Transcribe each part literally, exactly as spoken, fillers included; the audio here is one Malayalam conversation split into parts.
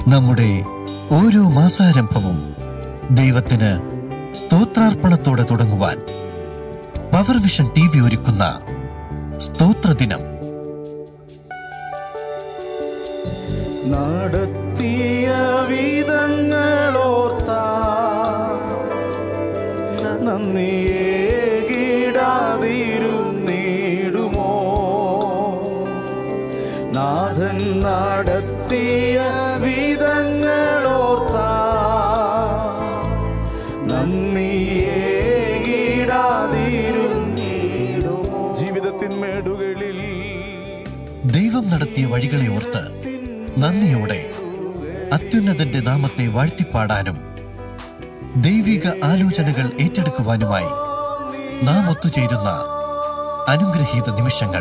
നമ്മുടെ ഓരോ മാസാരംഭവും ദൈവത്തിന് സ്തോത്രാർപ്പണത്തോടെ തുടങ്ങുവാൻ പവർവിഷൻ ടി വി ഒരുക്കുന്ന സ്തോത്രദിനം. നടത്തിയ വിധങ്ങളോർത്താ നന്ദിയേകിടാതിരുന്നിടുമോ? നാഥൻ നടത്തിയ വിധങ്ങളോർത്താ നന്ദിയേകിടാതിരുന്നിടുമോ? ജീവിതത്തിന്മേടുകളിൽ ദൈവം നടത്തിയ വഴികളെ ഓർത്ത് നന്ദിയോടെ അത്യുന്നതന്റെ നാമത്തെ വാഴ്ത്തിപ്പാടാനും ദൈവിക ആലോചനകൾ ഏറ്റെടുക്കുവാനുമായി നാം ഒത്തുചേരുന്ന അനുഗ്രഹീത നിമിഷങ്ങൾ.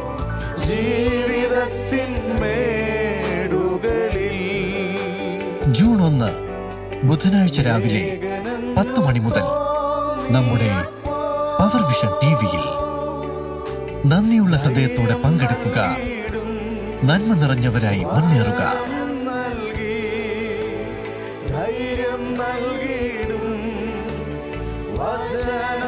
ജൂൺ ഒന്ന് ബുധനാഴ്ച രാവിലെ പത്ത് മണി മുതൽ നമ്മുടെ പവർവിഷൻ ടി വിയിൽ. നന്ദിയുള്ള ഹൃദയത്തോടെ പങ്കെടുക്കുക, നന്മ നിറഞ്ഞവരായി മുന്നേറുക. ധൈര്യം നൽകിയിടും വചന